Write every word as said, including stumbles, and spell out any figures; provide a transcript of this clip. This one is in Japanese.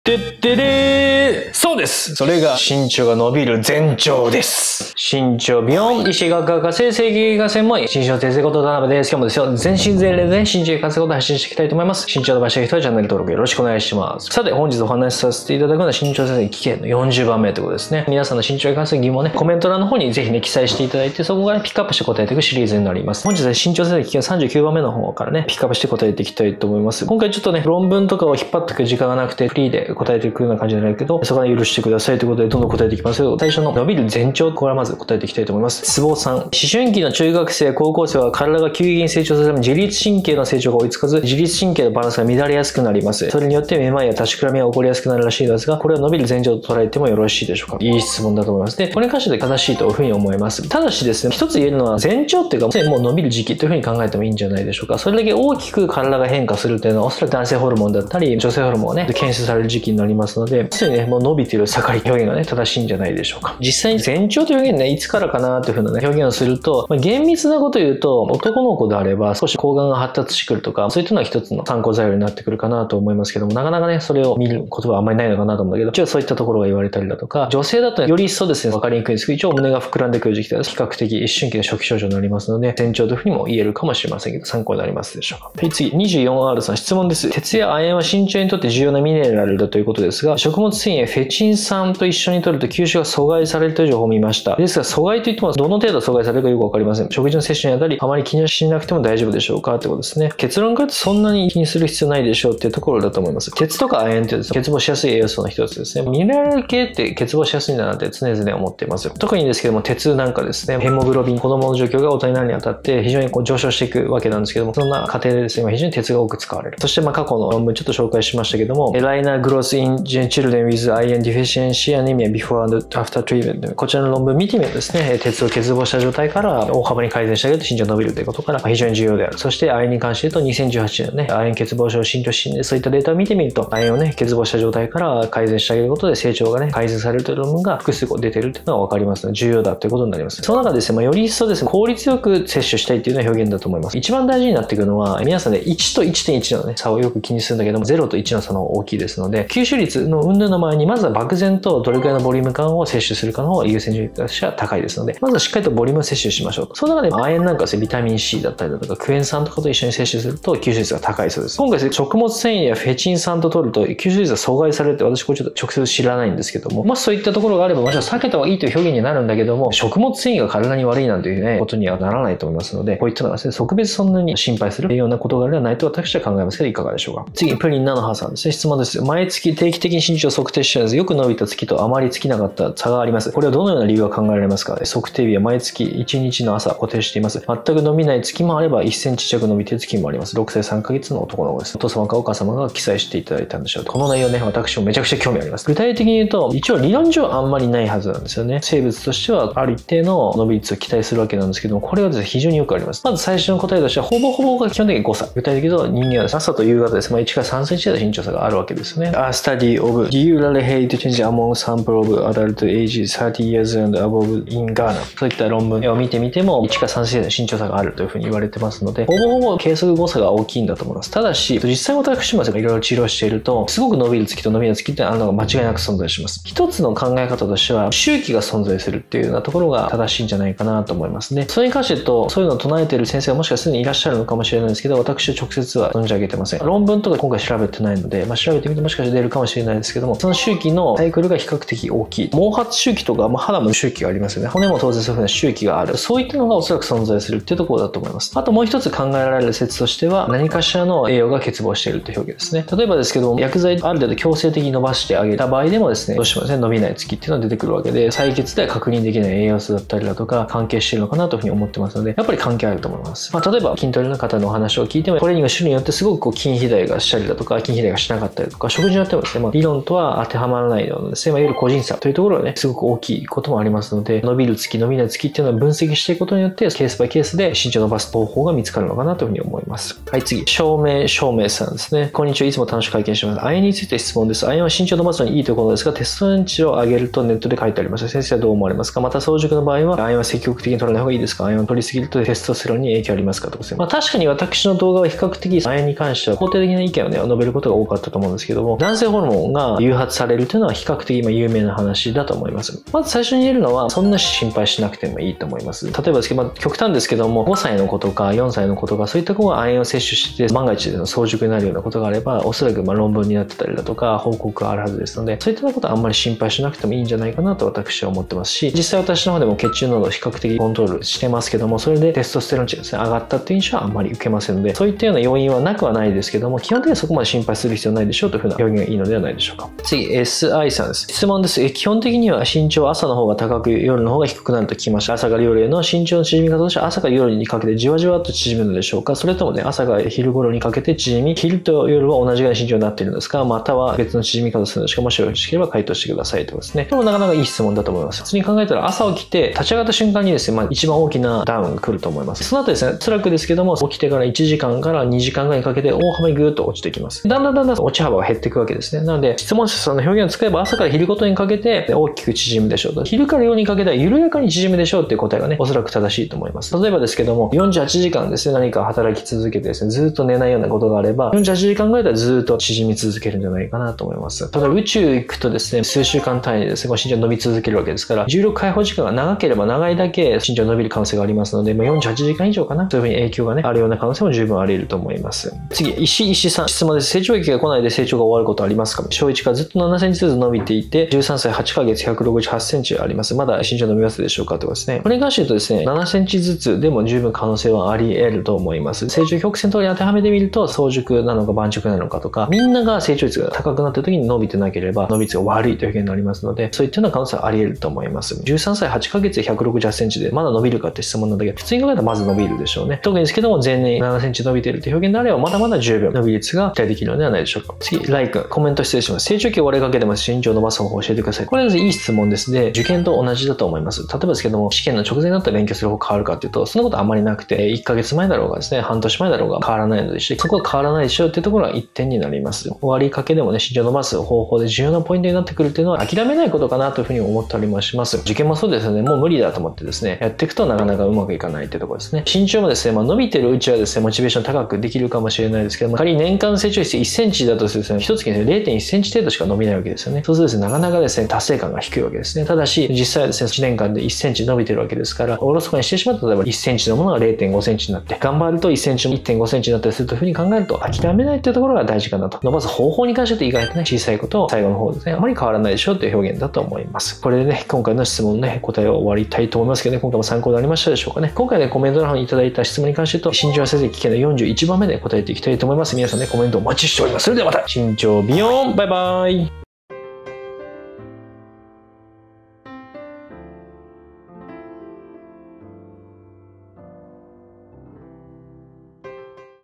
てってれーそうです。それが身長が伸びる前兆です。身長ビヨン医師学科生成形が専門医身長訂正こと田辺です。今日もですよ全身全霊で身長活動を発信していきたいと思います。身長伸ばしたい人はチャンネル登録よろしくお願いします。さて本日お話しさせていただくのは身長訂正危険のよんじゅうばんめということですね。皆さんの身長に関する疑問をねコメント欄の方にぜひね記載していただいてそこから、ね、ピックアップして答えていくシリーズになります。本日は身長訂正危険さんじゅうきゅうばんめの方からねピックアップして答えていきたいと思います。今回ちょっとね論文とかを引っ張っていく時間がなくてフリーで答えていくような感じじゃないけどそこは許してくださいということでどんどん答えていきますけど最初の伸びる前兆これはまず答えていきたいと思います。つぼさん思春期の中学生高校生は体が急激に成長するため自律神経の成長が追いつかず自律神経のバランスが乱れやすくなります。それによってめまいや立ちくらみが起こりやすくなるらしいですがこれは伸びる前兆と捉えてもよろしいでしょうか。いい質問だと思います。でこれに関して正しいというふうに思います。ただしですね一つ言えるのは前兆っていうかもう伸びる時期というふうに考えてもいいんじゃないでしょうか。それだけ大きく体が変化するっていうのはおそらく男性ホルモンだったり女性ホルモンがね検出される時期になりますのでついにねもう伸びている盛り表現がね正しいんじゃないでしょうか。実際に前兆という表現ねいつからかなというふうな、ね、表現をすると、まあ、厳密なことを言うと男の子であれば少し睾丸が発達してくるとかそういったのは一つの参考材料になってくるかなと思いますけどもなかなかねそれを見ることはあんまりないのかなと思うんだけど一応そういったところが言われたりだとか女性だとより一層ですね分かりにくいんですけど一応胸が膨らんでくる時期で比較的思春期の初期症状になりますので前兆というふうにも言えるかもしれませんけど参考になりますでしょうか。はい次 にじゅうよんアール さん質問です。鉄や亜鉛は身長にとって重要なミネラルだということですが食物繊維やフェチン酸と一緒に摂ると吸収が阻害されるという情報を見ました。ですが阻害といってもどの程度阻害されるかよくわかりません。食事の摂取にあたりあまり気にしなくても大丈夫でしょうかってことですね。結論から言うとそんなに気にする必要ないでしょうっていうところだと思います。鉄とか亜鉛って欠乏しやすい栄養素の一つですね。ミネラル系って欠乏しやすいんだなって常々思っています。特にですけども鉄なんかですねヘモグロビン子供の状況が大人になるにあたって非常にこう上昇していくわけなんですけどもそんな過程でですね今非常に鉄が多く使われる。そしてまあ過去の論文ちょっと紹介しましたけどもエライナグロスインチルデン with iron deficiency anemia before and after treatment こちらの論文見てみるとですね鉄を欠乏した状態から大幅に改善してあげると身長伸びるということから非常に重要である。そして亜鉛に関して言うとにせんじゅうはちねんのね亜鉛欠乏症診療指針でそういったデータを見てみると亜鉛をね欠乏した状態から改善してあげることで成長がね改善されるという論文が複数個出てるというのが分かりますので重要だということになります。その中でですね、まあ、より一層ですね効率よく摂取したいというような表現だと思います。一番大事になってくるのは皆さんねいちと いってんいち のね差をよく気にするんだけどもゼロといちの差の大きいですので吸収率の云々の前にまずは漠然とどれくらいのボリューム感を摂取するかの方が優先順位としては高いですのでまずはしっかりとボリュームを摂取しましょうと。その中で亜鉛なんかですねビタミン C だったりだとかクエン酸とかと一緒に摂取すると吸収率が高いそうです。今回ですね食物繊維やフェチン酸と取ると吸収率が阻害されるって私これちょっと直接知らないんですけどももしそういったところがあればもちろん避けた方がいいという表現になるんだけども食物繊維が体に悪いなんていうねことにはならないと思いますのでこういったのはですね特別そんなに心配するようなことがあればないと私は考えますけどいかがでしょうか。次プリンナノハさんですね質問です。毎月定期的に身長を測定しておらずよく伸びた月とあまり尽きなかった差があります。これはどのような理由が考えられますか。測定日は毎月いちにちの朝固定しています。全く伸びない月もあればいっセンチ弱伸びている月もあります。ろくさいさんかげつの男の子です。お父様かお母様が記載していただいたんでしょう。この内容ね私もめちゃくちゃ興味あります。具体的に言うと一応理論上あんまりないはずなんですよね。生物としてはある一定の伸び率を期待するわけなんですけどもこれはですね非常によくあります。まず最初の答えとしてはほぼほぼが基本的に誤差。具体的に言うと人間はです、ね、朝と夕方です、まあ、いちからさんセンチで身長差があるわけですね。A study of usually height change among sample of adult ages thirty years and above in Ghana そういった論文を見てみてもいちからさんセンチで身長差があるというふうに言われてますのでほぼほぼ計測誤差が大きいんだと思います。ただし実際私もいろいろ治療しているとすごく伸びる月と伸びない月ってあるのが間違いなく存在します。一つの考え方としては周期が存在するっていうようなところが正しいんじゃないかなと思いますね。それに関して言うとそういうのを唱えている先生がもしかするにいらっしゃるのかもしれないんですけど私は直接は存じ上げてません。論文とか今回調べてないので、まあ、調べてみてもしかして出るかもしれないですけどもその周期のサイクルが比較的大きい毛髪周期とか、まあ、肌も周期がありますよね。骨も当然そういうふうな周期があるそういったのがおそらく存在するっていうところだと思います。あともう一つ考えられる説としては何かしらの栄養が欠乏しているという表現ですね。例えばですけども薬剤ある程度強制的に伸ばしてあげた場合でもですねどうしてもですね伸びない月っていうのが出てくるわけで採血では確認できない栄養素だったりだとか関係しているのかなというふうに思ってますのでやっぱり関係あると思います。まあ、例えば筋トレの方のお話を聞いてもトレーニングの種類によってすごくこう筋肥大がしたりだとか筋肥大がしなかったりとか食事によってもですね、まあ、理論とは当てはまらないのですね、まあ、いわゆる個人差というところがね、すごく大きいこともありますので、伸びる月、伸びない月っていうのを分析していくことによって、ケースバイケースで身長を伸ばす方法が見つかるのかなというふうに思います。はい、次。証明、証明さんですね。こんにちは。いつも楽しく拝見してます。亜鉛について質問です。亜鉛は身長を伸ばすのにいいところですが、テストステロン値を上げるとネットで書いてあります。先生はどう思われますか？また、早熟の場合は、亜鉛は積極的に取らない方がいいですか？亜鉛を取りすぎるとテストステロンに影響ありますかとかですね。まあ、確かに私の動画は比較的亜鉛に関しては肯定的な意見をね、述べることが多かったと思うんですけども、男性ホルモンが誘発されるというのは比較的今有名な話だと思います。まず最初に言えるのは、そんな心配しなくてもいいと思います。例えばですけど、まあ、極端ですけども、ごさいの子とかよんさいの子とか、そういった子が亜鉛を摂取して、万が一での早熟になるようなことがあれば、おそらくまあ論文になってたりだとか、報告があるはずですので、そういったことはあんまり心配しなくてもいいんじゃないかなと私は思ってますし、実際私の方でも血中濃度を比較的コントロールしてますけども、それでテストステロン値がですね、上がったっていう印象はあんまり受けませんので、そういったような要因はなくはないですけども、基本的にはそこまで心配する必要ないでしょうというふうな表現がいいのではないでしょうか。次、エスアイ さんです。質問です。基本的には身長は朝の方が高く、夜の方が低くなると聞きました。朝から夜への身長の縮み方としては朝から夜にかけてじわじわと縮むのでしょうか？それともね、朝から昼頃にかけて縮み、昼と夜は同じぐらいの身長になっているんですか？または別の縮み方をするのですか？もしよろしければ回答してくださいということですね。これもなかなかいい質問だと思います。普通に考えたら朝起きて立ち上がった瞬間にですね、まあ一番大きなダウンが来ると思います。その後ですね、辛くですけども、起きてからいちじかんからにじかんぐらいにかけて大幅にぐーっと落ちてきます。だんだんだんだん落ち幅が減っていくわけですね。なので、質問者さんの表現を使えば朝から昼ごとにかけて大きく縮むでしょうと。昼から夜にかけては緩やかに縮むでしょうっていう答えがね、おそらく正しいと思います。例えばですけども、よんじゅうはちじかんですね、何か働き続けてですね、ずーっと寝ないようなことがあれば、よんじゅうはちじかんぐらいではずーっと縮み続けるんじゃないかなと思います。ただ宇宙行くとですね、数週間単位でですね、身長伸び続けるわけですから、重力解放時間が長ければ長いだけ身長伸びる可能性がありますので、まあ、よんじゅうはちじかん以上かな、そういうふうに影響がね、あるような可能性も十分あり得ると思います。次、石井石さん、質問です。成長期が来ないで成長が終わることはありますか？小いちからずっとななセンチずつ伸びていて、じゅうさんさいはちかげつひゃくろくじゅうはちセンチあります。まだ身長伸びますでしょうかとかですね。これに関して言うとですね、ななセンチずつでも十分可能性はあり得ると思います。成長曲線通りに当てはめてみると、早熟なのか盤熟なのかとか、みんなが成長率が高くなった時に伸びてなければ、伸び率が悪いという表現になりますので、そういったような可能性はあり得ると思います。じゅうさんさいはちかげつでひゃくろくじゅうはちセンチで、まだ伸びるかって質問なんだけど、普通に考えたらまず伸びるでしょうね。特にですけども、前年ななセンチ伸びているという表現であれば、まだまだ十分伸び率が期待できるのではないでしょうか。次、ライ君、コメント失礼します。成長期終わりかけてます。身長を伸ばす方法を教えてください。これはいい質問ですね。受験と同じだと思います。例えばですけども、試験の直前になったら勉強する方変わるかっていうと、そんなことあんまりなくて、いっかげつまえだろうがですね、半年前だろうが変わらないのでして、そこは変わらないでしょうっていうところがいってんになります。終わりかけでもね、身長を伸ばす方法で重要なポイントになってくるっていうのは諦めないことかなというふうに思ったりもします。受験もそうですよね。もう無理だと思ってですね、やっていくとなかなかうまくいかないっていうところですね。身長もですね、まあ、伸びてるうちはですね、モチベーション高くできるかもしれないですけども、仮に年間成長率いっセンチだとするとですね、一月に れいてんいちセンチ程度しか伸びないわけですよね。そうするとですね、なかなかですね、達成感が低いわけですね。ただし、実際はですね、いちねんかんでいっセンチ伸びてるわけですから、おろそかにしてしまったら、例えばいっセンチのものが れいてんごセンチになって、頑張るといっセンチも いってんごセンチになったりするというふうに考えると、諦めないっていうところが大事かなと。伸ばす方法に関しては意外とね、小さいことを最後の方ですね、あまり変わらないでしょうという表現だと思います。これでね、今回の質問のね、答えを終わりたいと思いますけどね、今回も参考になりましたでしょうかね。今回ね、コメントの方にいただいた質問に関して言うと、身長成績危険のよんじゅういちばんめで答えていきたいと思います。皆さんね、コメントお待ちしております。それではまた、身長ビヨーン、バイバイ。